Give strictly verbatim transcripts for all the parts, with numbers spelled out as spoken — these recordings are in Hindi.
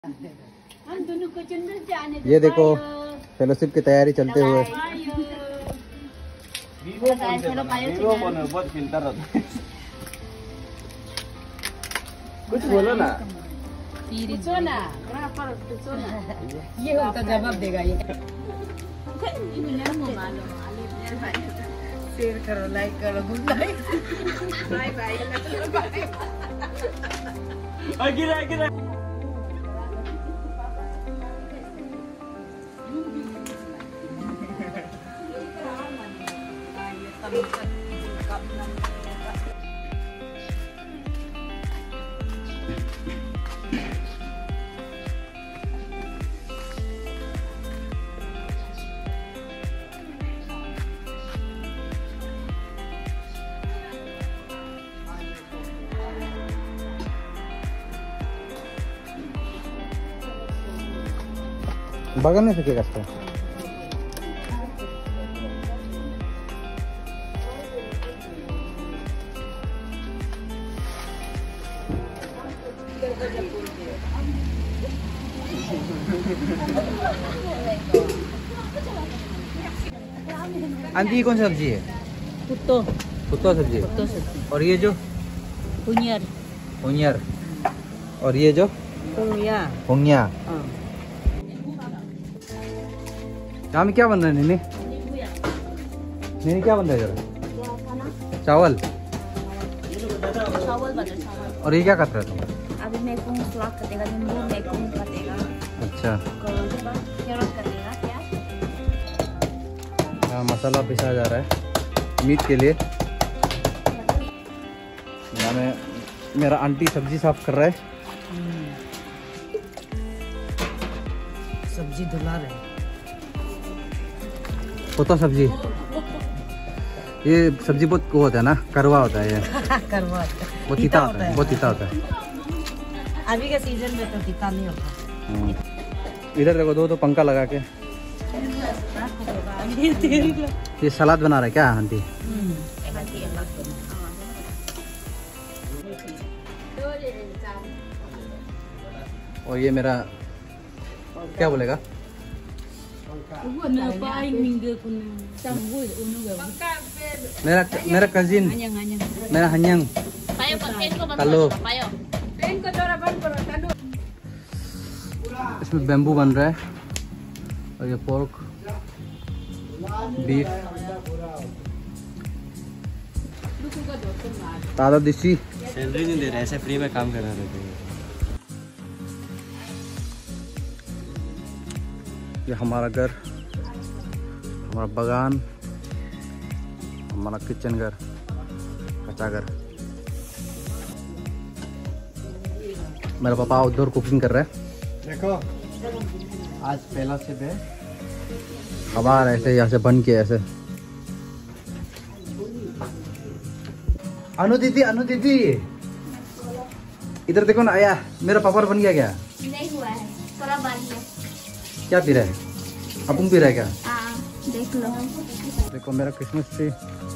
हम दोनों को चंदन से आने ये देखो फेलोशिप की तैयारी चलते हुए। कुछ बोलो ना। पूछो ना, पूछो ना। ये होता जवाब देगा ये। शेयर करो, लाइक करो, good night, bye bye, bye. गिरा गिरा। बगल में फेंकेगा इसको। आंटी कौन सी सब्जी है? कुत्तो कुत्तो सब्जी। कुत्तो सब्जी। और ये जो पुनियर पुनियर। और ये जो पुनिया पुनिया। यहाँ में क्या बन रहा है नीनी? नीनी क्या बन रहा है जरा? चावल। चावल बना चावल। और ये क्या कर रहा है तुम? अभी मैं कौन सलाद कटेगा, नींबू मैं कौन कटेगा। अच्छा। कैरेट कटेगा क्या? यहाँ मसाला पिसा जा रहा है मीट के लिए। यहाँ में मेरा आंटी सब्जी साफ कर रहा है। सब्जी धुला रहे। होता सब्जी। ये सब्जी बहुत वो होता है ना, करवा होता है ये। करवा वो तीता होता है, बहुत तीता होता है। अभी के सीजन में तो तीता नहीं होता। इधर देखो दो तो पंखा लगा के ये सलाद बना रहा है क्या आंटी? और ये मेरा क्या बोलेगा? मेरा मेरा कजिन, मेरा हन्यंग। हेलो। इसमें बेम्बू बन रहा है और ये पोर्क, बीफ, ताजा देसी। सैलरी नहीं दे रहे, ऐसे फ्री में काम करा रहे थे। ये हमारा घर, हमारा बागान, हमारा किचन घर, कच्चा घर। मेरा पापा आउटडोर कुकिंग कर रहा है। देखो आज पहला से है। हवा आ रहा है ऐसे, यहाँ से बन के ऐसे। अनु दीदी, अनु दीदी इधर देखो ना। आया मेरा पापड़ बन गया क्या? नहीं हुआ है, थोड़ा बाकी है। क्या पी रहा है? अपुन पी रहा है क्या? हाँ, देख लो। देखो मेरा क्रिसमस ट्री।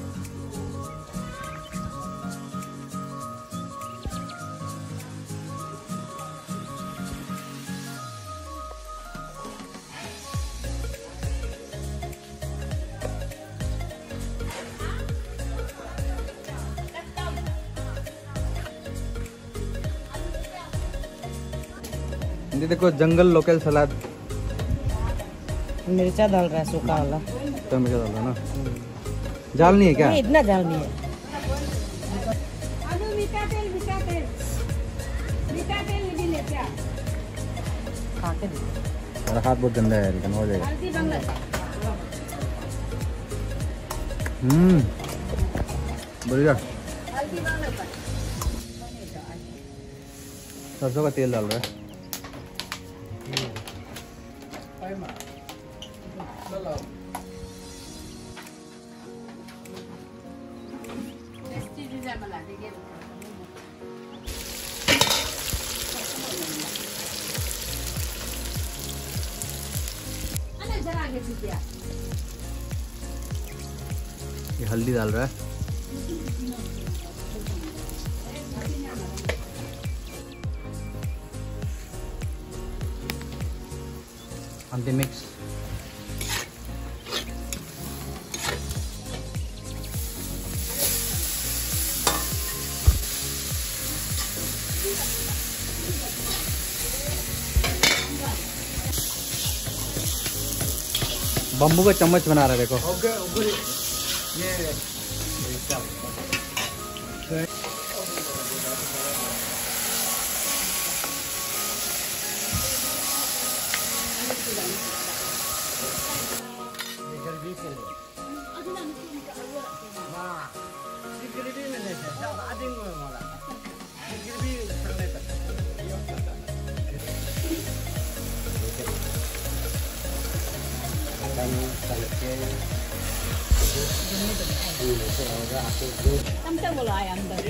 ये देखो जंगल लोकल सलाद। मिर्चा डाल रहा है, सूखा वाला। तो मिर्चा डाल रहा है ना। जाल नहीं है क्या? नहीं, इतना जाल नहीं है। खा के देखो। मेरा हाथ बहुत गंदा है, लेकिन हो जाएगा। हम्म बढ़िया। सरसों का तेल डाल रहा है। ये हल्दी डाल रहा है। on the mix. बम्बू का चम्मच बना रहा है देखो। 깜짝 놀라 아예 안 돼.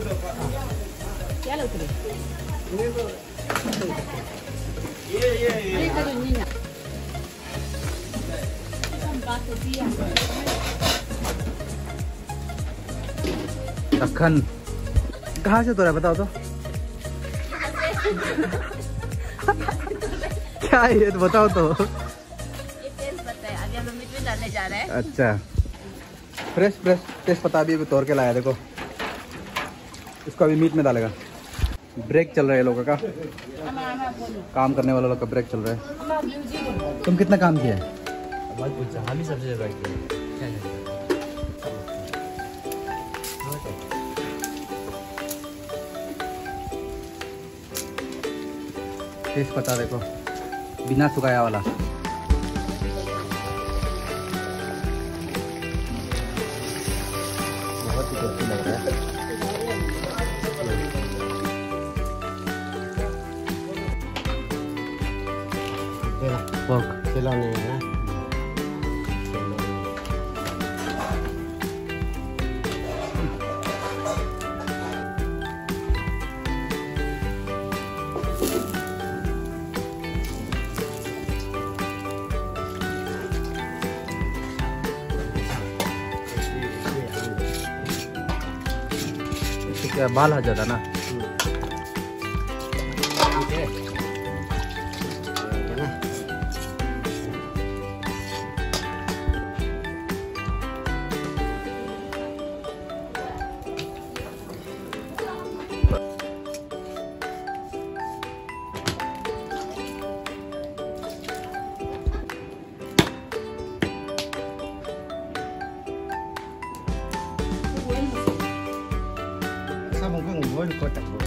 야로 그래. 그러니까 니냐. दक्खन कहाँ से तो रहा बताओ तो। क्या है ये तो बताओ तो। ये तेज पत्ता है, अभी हम लोग मीट में डालने जा रहे हैं। अच्छा फ्रेश फ्रेश तेज पत्ता भी तोड़ के लाया देखो। इसको अभी मीट में डालेगा। ब्रेक चल रहा है लोगों का, काम करने वाले लोग का ब्रेक चल रहा है। तुम कितना काम किया है? हम ही सबसे ज्यादा किया। तेज पत्ता देखो बिना सुखाया वाला। बहुत ही टेस्टी लग रहा है। पोर्क खिलौने है। क्या बाल आ जाता ना। ठीक है ना। mungkin ngomongin kotak bu.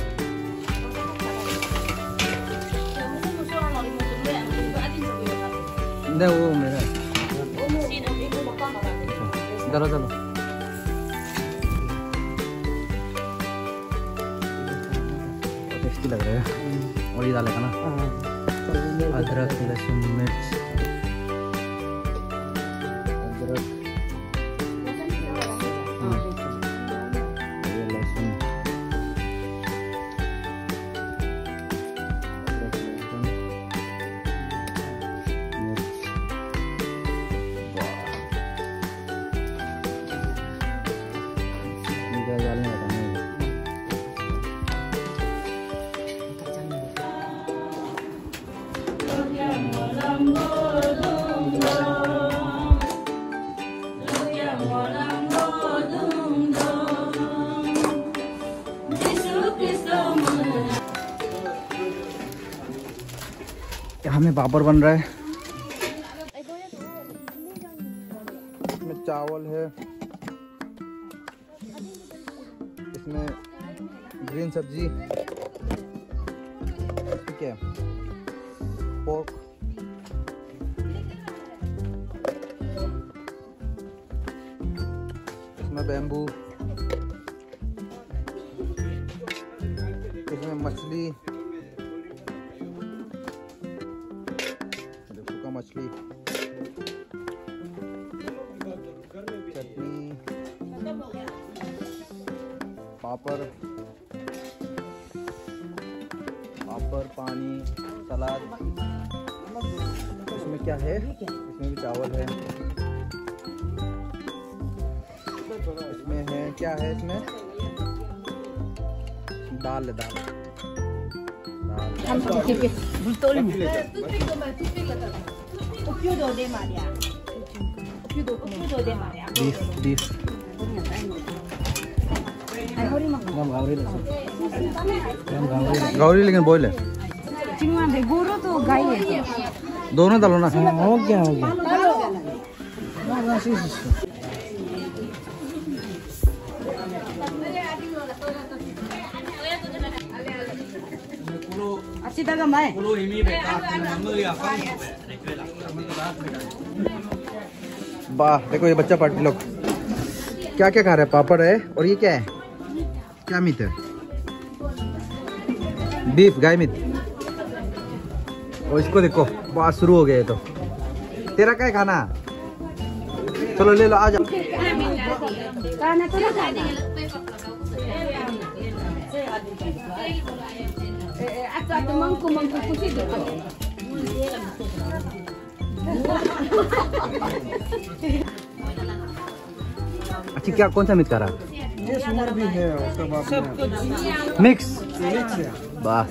नहीं वो मेरा चलो चलो टेस्टी लग रहा है। और ये डालेगा ना अदरक लहसुन मिर्च अदरक ये लहसुन यहाँ में पापड़ बन रहा है। इसमें चावल है, इसमें ग्रीन सब्जी, ठीक है, पोर्क, इसमें बैम्बू, इसमें मछली, सूखा मछली, चटनी, पापड़, पापड़, पानी, सलाद। इसमें क्या है? इसमें भी चावल है। इसमें है क्या है? इसमें दाल है, दाल दाल। Beef, beef. गौरी लेकिन बॉयल है। गोरो तो गाय है। दोनों डालो ना। हो गया हो गया अच्छी तरह मैं वाह देखो ये बच्चा पार्टी लोग क्या क्या खा रहे हैं। पापड़ है और ये क्या है, क्या मीट है? बीफ, गाय मीट। और इसको देखो बात शुरू हो गया है। तो तेरा क्या है खाना? चलो ले लो, आ जाओ। खाना तो खाना अच्छा तो मंकू मंकू कुछ ही दो। अच्छा क्या कौन सा मीट खा रहा? ये सुअर भी है उसके बाद मिक्स। वाह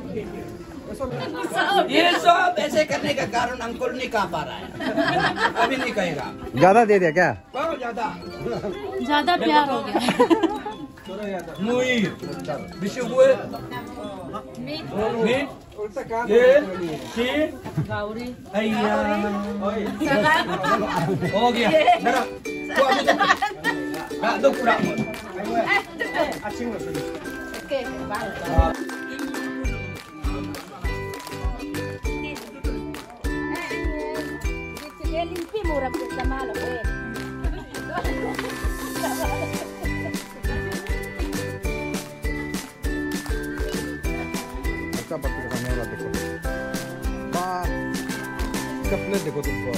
ये सब ऐसे करने का कारण अंकुर नहीं कहा पा रहा है। अभी नहीं कहेगा। ज्यादा दे दिया क्या? बहुत ज्यादा ज्यादा प्यार हो गया। मुई विशु हुए मीट ये सी अय्या हो गया जरा तो अभी तो ना दो पूरा okay bye. Limpi murah bersama lo, eh. अच्छा पत्ती का खाने वाला देखो। वाह इसका प्लेट देखो तुमको।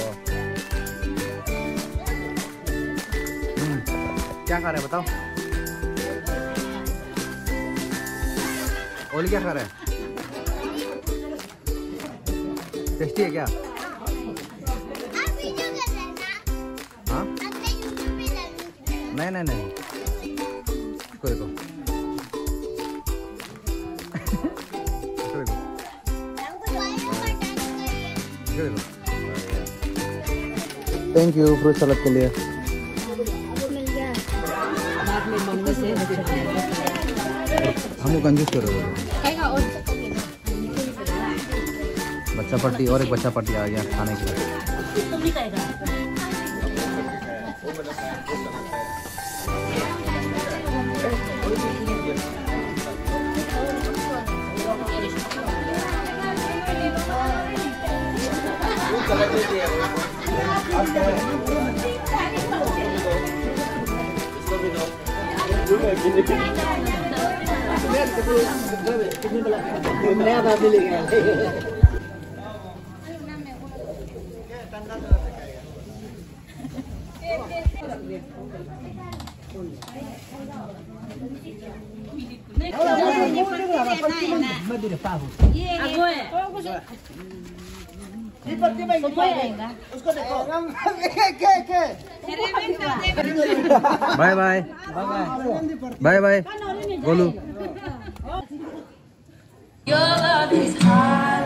हम्म क्या खा रहे हैं बताओ? ओली क्या खा रहे हैं? टेस्टी है क्या? हाँ? नहीं नहीं नहीं इसको देखो। इसको देखो। इसको देखो। थैंक यू फ्रूट सलाद के लिए। हमको कंजूस कर रहे हो। बच्चा पार्टी और एक बच्चा पार्टी आ गया खाने के लिए। Bye bye bye bye Golu. Your love is high.